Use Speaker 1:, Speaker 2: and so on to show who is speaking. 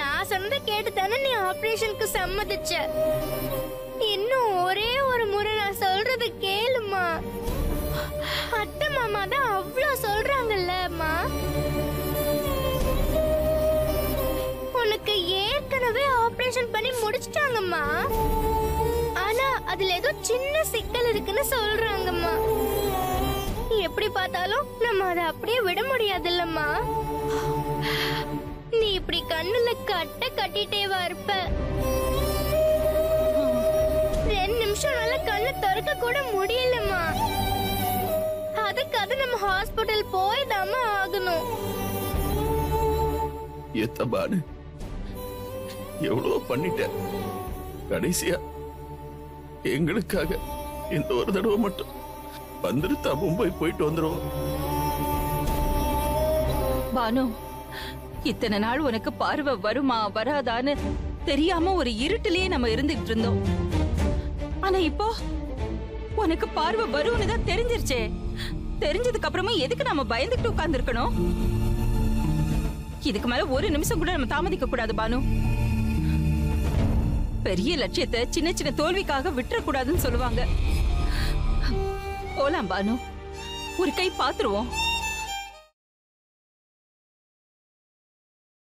Speaker 1: நான் சொன்னதை கேட்டு தானே நீ ஆபரேஷனுக்கு சம்மதிச்ச. இன்னும் ஒரே ஒரு முறை நான் சொல்றது கேளுமா. அத்தை மாமா தான் அவ்வளோ சொல்றாங்கல்லம்மா. உனக்கு ஏற்கனவே ஆபரேஷன் பண்ணி முடிச்சிட்டாங்கம்மா. ஆனா அதுல ஏதோ சின்ன சிக்கல் இருக்குன்னு சொல்றாங்கம்மா. எப்படி பார்த்தாலும் நம்ம அதை அப்படியே விட முடியாதுல்லம்மா. நீ இப்படி கண்ணுல கட்டிட்டேவா இருப்ப. 2 நிமிஷம் நல்ல கண்ணு திறக்க கூட முடியலம்மா. அதுக்காக நம்ம ஹாஸ்பிட்டல் போய்தாம்மா ஆகணும்.
Speaker 2: எத்தபானு எவ்வளவு பண்ணிட்ட. கடைசியா எங்களுக்காக இந்த ஒரு தடவை மட்டும் வந்துருத்தா மும்பை போயிட்டு வந்துருவோம்.
Speaker 3: பானு, இத்தனை நாள் உனக்கு பார்வை வருமா வராதான்னு தெரியாம ஒரு இருட்டிலேயே நம்ம இருந்துட்டு இருந்தோம். ஆனா இப்போ உனக்கு பார்வை வரும்னு தான் தெரிஞ்சிருச்சே. தெரிஞ்சதுக்கு அப்புறமா எதுக்கு நம்ம பயந்துட்டு உட்கார்ந்து இருக்கணும்? இதுக்கு மேல ஒரு நிமிஷம் கூட நம்ம தாமதிக்க கூடாது பானு. பெரிய லட்சியத்தை சின்ன சின்ன தோல்விக்காக விட்டுற கூடாதுன்னு சொல்லுவாங்க. போலாம் பானு, ஒரு கை பாத்துருவோம்.